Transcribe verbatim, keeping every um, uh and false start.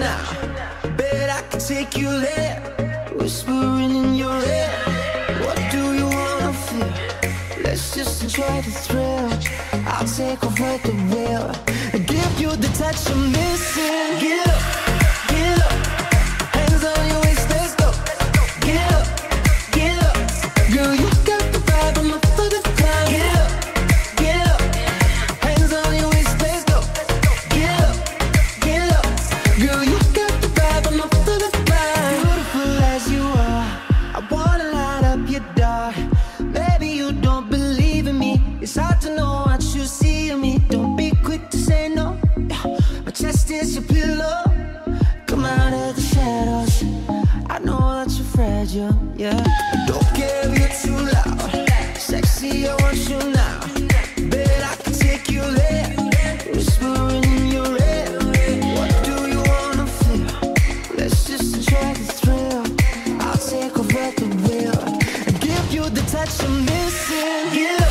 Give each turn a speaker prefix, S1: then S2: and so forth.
S1: now. Bet I can take you there, whispering in your ear. What do you wanna feel? Let's just enjoy the thrill. I'll take over the wheel and give you the touch I'm missing. Get up, get up, hands on your waist, let's go. Get up, get up, girl, you got the vibe, I'm up for the climb. Get up, get up, hands on your waist, let's go. Get up, get up, girl, you got the vibe, I'm up for the climb. Beautiful as you are, I wanna light up your dark. Maybe you don't believe in me, it's hard to know what you see in me. Don't be quick to say no, my chest is your pillow. Come out of the shadows, I know that you're fragile, yeah. Don't care if you're too loud, sexy, I want you now. Bet I can take you there, whispering in your ear. What do you wanna feel? Let's just enjoy the thrill. I'll take over the wheel and give you the touch I'm missing. Get up.